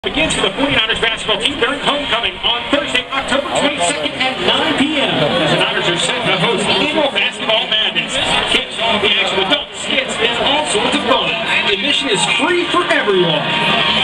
Begins for the 49ers basketball team during homecoming on Thursday, October 22nd at 9 p.m. The Niners are set to host annual basketball madness. Kicks off the action with adults, kids, and all sorts of fun. Admission is free for everyone.